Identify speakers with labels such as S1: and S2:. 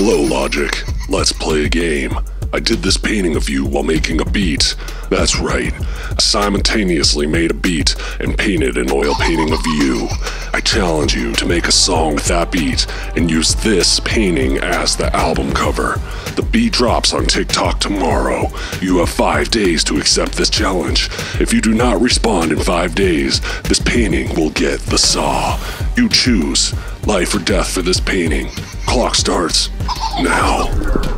S1: Hello, Logic. Let's play a game. I did this painting of you while making a beat. That's right. I simultaneously made a beat and painted an oil painting of you. I challenge you to make a song with that beat and use this painting as the album cover. The beat drops on TikTok tomorrow. You have 5 days to accept this challenge. If you do not respond in 5 days, this painting will get the saw. You choose life or death for this painting. Clock starts now.